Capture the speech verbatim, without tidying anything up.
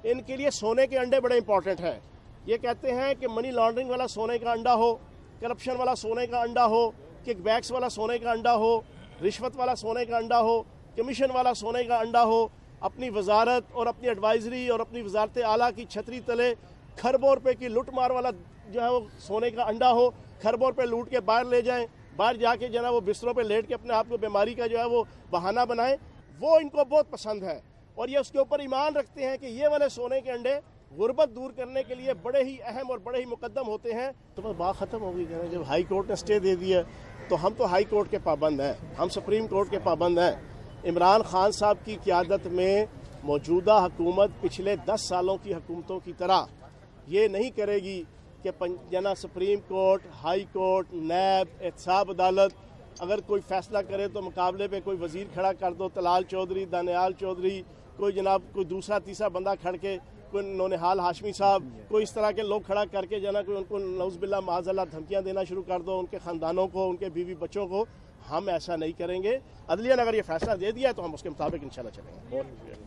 ان کے لیے سونے کے انڈے بڑے امپورٹنٹ ہیں. یہ کہتے ہیں کہ منی لانڈرنگ والا سونے کا انڈا ہو, کرپشن والا سونے کا انڈا ہو, کک بیکس والا سونے کا انڈا ہو, رشوت والا سونے کا انڈا ہو, کمیشن والا سونے کا انڈا ہو. اپنی وزارت اور اپنی ایڈوائزری اور اپنی وزارت اعلیٰ کی چھتری تلے کھربوں روپے کی لٹ مار والا جو ہے وہ سونے کا انڈا ہو, کھربوں روپے لوٹ کے باہر لے جائیں, باہر جا کے جو ہے نا وہ بستروں پہ لیٹ کے اپنے آپ کو بیماری کا جو ہے وہ بہانہ بنائیں. وہ ان کو بہت پسند ہے اور یہ اس کے اوپر ایمان رکھتے ہیں کہ یہ والے سونے کے انڈے غربت دور کرنے کے لیے بڑے ہی اہم اور بڑے ہی مقدم ہوتے ہیں. تو بس بات ختم ہو گئی. جب ہائی کورٹ نے سٹے دے دیا تو ہم تو ہائی کورٹ کے پابند ہیں, ہم سپریم کورٹ کے پابند ہیں. عمران خان صاحب کی قیادت میں موجودہ حکومت پچھلے دس سالوں کی حکومتوں کی طرح یہ نہیں کرے گی کہ جنا supreme court, high court, NAB, احتساب عدالت اگر کوئی فیصلہ کرے تو مقابلے پہ کوئی وزیر کھڑا کر دو, طلال چودھری, دانیال چودھری, کوئی جناب کوئی دوسرا تیسرا بندہ کھڑ کے, کوئی نونہال ہاشمی صاحب, کوئی اس طرح کے لوگ کھڑا کر کے جنا کوئی ان کو نعوذ باللہ معاذ اللہ دھمکیاں دینا شروع کر دو, ان کے خاندانوں کو, ان کے بیوی بچوں کو. ہم ایسا نہیں کریں گے. عدلیہ نے اگر یہ فیصلہ دے دیا ہے تو ہم اس کے مطابق انشاءاللہ چلیں گے.